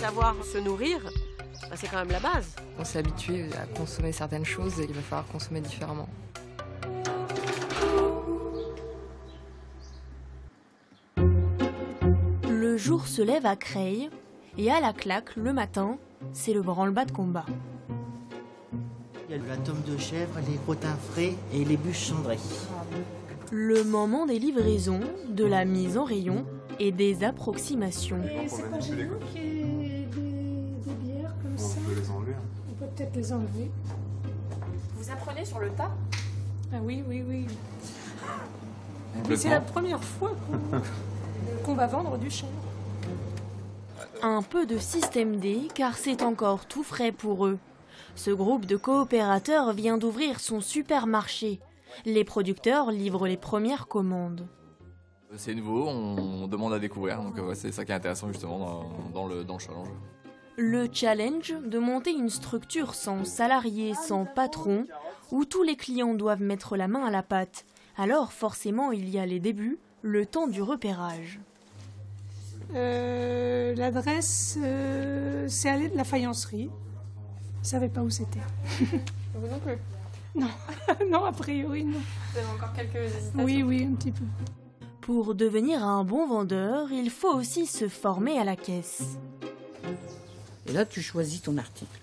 savoir se nourrir, c'est quand même la base. On s'est habitué à consommer certaines choses et il va falloir consommer différemment. Le jour se lève à Creil et à la claque, le matin, c'est le branle-bas de combat. Il y a la tome de chèvre, les crotins frais et les bûches cendrées. Le moment des livraisons, de la mise en rayon et des approximations. Et c'est pas chez vous qu'il y ait des bières comme ça. On peut les enlever. On peut peut-être les enlever. Vous apprenez sur le tas? Ah oui, oui, oui. Mais c'est la première fois qu'on va vendre du chèvre. Un peu de système D, car c'est encore tout frais pour eux. Ce groupe de coopérateurs vient d'ouvrir son supermarché. Les producteurs livrent les premières commandes. C'est nouveau, on demande à découvrir, donc c'est ça qui est intéressant justement dans le challenge. Le challenge de monter une structure sans salariés, sans patron, où tous les clients doivent mettre la main à la pâte. Alors forcément il y a les débuts, le temps du repérage. L'adresse, c'est allée de la faïencerie. Je ne savais pas où c'était. Vous non plus? Non, non, a priori non. Vous avez encore quelques hésitations? Oui, oui, un petit peu. Pour devenir un bon vendeur, il faut aussi se former à la caisse. Et là, tu choisis ton article.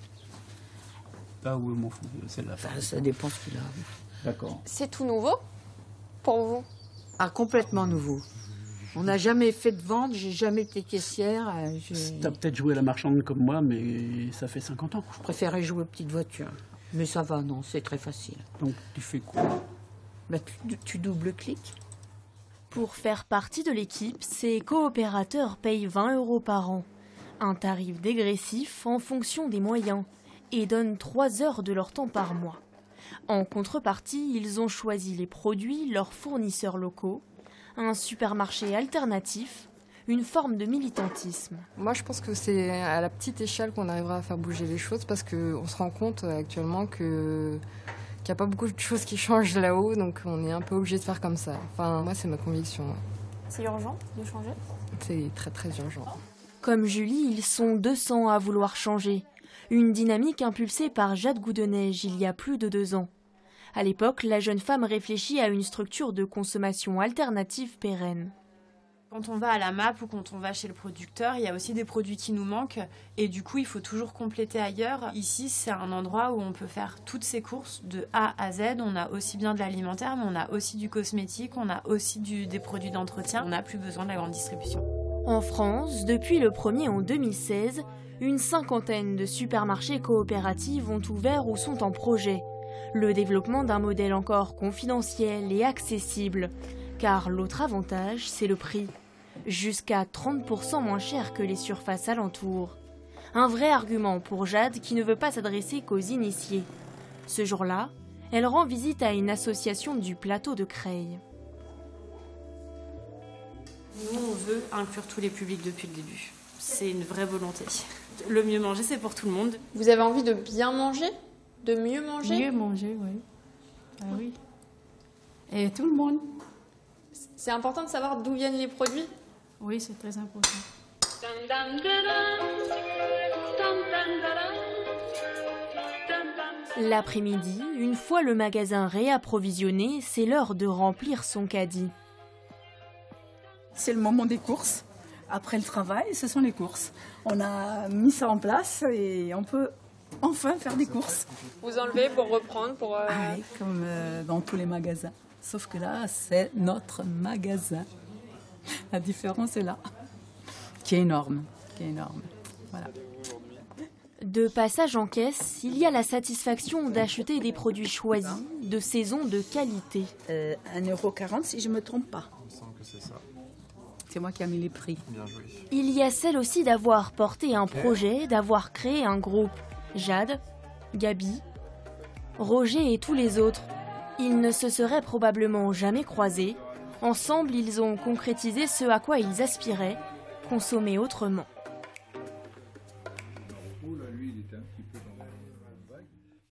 Ah oui, m'en fous, c'est la fin. Ça dépend ce qu'il a. D'accord. C'est tout nouveau pour vous? Ah, complètement nouveau. On n'a jamais fait de vente, j'ai jamais été caissière. T'as peut-être joué à la marchande comme moi, mais ça fait 50 ans. Je préférais jouer aux petites voitures. Mais ça va, non, c'est très facile. Donc tu fais quoi? Bah, tu double-cliques. Pour faire partie de l'équipe, ces coopérateurs payent 20 € par an. Un tarif dégressif en fonction des moyens et donnent 3 heures de leur temps par mois. En contrepartie, ils ont choisi les produits, leurs fournisseurs locaux, un supermarché alternatif, une forme de militantisme. Moi, je pense que c'est à la petite échelle qu'on arrivera à faire bouger les choses parce qu'on se rend compte actuellement qu'il n'y a pas beaucoup de choses qui changent là-haut, donc on est un peu obligé de faire comme ça. Enfin, moi, c'est ma conviction. Ouais. C'est urgent de changer? C'est très, très urgent. Comme Julie, ils sont 200 à vouloir changer. Une dynamique impulsée par Jade Goudeneige il y a plus de 2 ans. À l'époque, la jeune femme réfléchit à une structure de consommation alternative pérenne. Quand on va à la MAP ou quand on va chez le producteur, il y a aussi des produits qui nous manquent et du coup il faut toujours compléter ailleurs. Ici c'est un endroit où on peut faire toutes ces courses de A à Z. On a aussi bien de l'alimentaire mais on a aussi du cosmétique, on a aussi des produits d'entretien. On n'a plus besoin de la grande distribution. En France, depuis le premier en 2016, une 50aine de supermarchés coopératifs ont ouvert ou sont en projet. Le développement d'un modèle encore confidentiel et accessible. Car l'autre avantage, c'est le prix. Jusqu'à 30% moins cher que les surfaces alentours. Un vrai argument pour Jade qui ne veut pas s'adresser qu'aux initiés. Ce jour-là, elle rend visite à une association du plateau de Creil. Nous, on veut inclure tous les publics depuis le début. C'est une vraie volonté. Le mieux manger, c'est pour tout le monde. Vous avez envie de bien manger? De mieux manger? Mieux manger, oui. Ah oui. Et tout le monde. C'est important de savoir d'où viennent les produits? Oui, c'est très important. L'après-midi, une fois le magasin réapprovisionné, c'est l'heure de remplir son caddie. C'est le moment des courses. Après le travail, ce sont les courses. On a mis ça en place et on peut enfin faire des courses. Vous enlevez pour reprendre pour... Ah oui, comme dans tous les magasins. Sauf que là, c'est notre magasin. La différence est là. Qui est énorme. Voilà. De passage en caisse, il y a la satisfaction d'acheter des produits choisis, de saison, de qualité. 1,40 € si je ne me trompe pas. Il me semble que c'est ça. C'est moi qui ai mis les prix. Bien joué. Il y a celle aussi d'avoir porté un projet, d'avoir créé un groupe. Jade, Gabi, Roger et tous les autres. Ils ne se seraient probablement jamais croisés. Ensemble, ils ont concrétisé ce à quoi ils aspiraient, consommer autrement.